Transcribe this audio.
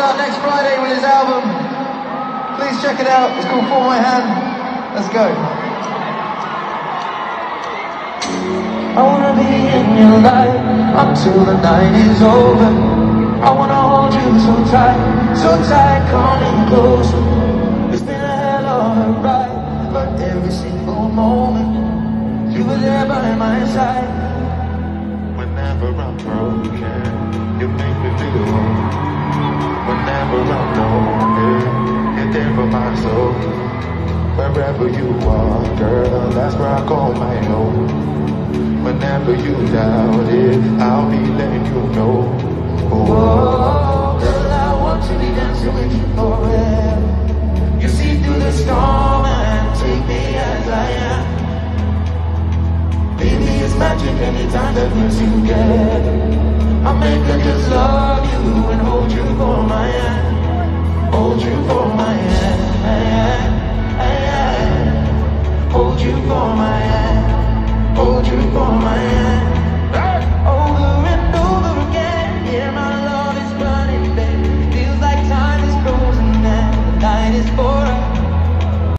out next Friday with his album. Please check it out. It's called For My Hand. Let's go. I wanna be in your life until the night is over. I wanna hold you so tight, coming closer. It's been a hell of a ride, but every single moment you were there by my side. Whenever I'm broken, you make me feel whole. Whenever I'm lonely, you're there for my soul. Wherever you are, girl, that's where I call my home. Whenever you doubt it, I'll be letting you know. Oh, girl, I want to be dancing with you forever. You see through the storm and take me as I am. Baby, it's magic anytime that we're together. I'll make her just love you and hold you for my hand. Hold you for my hand. Hold you for my hand. Hold you for my hand.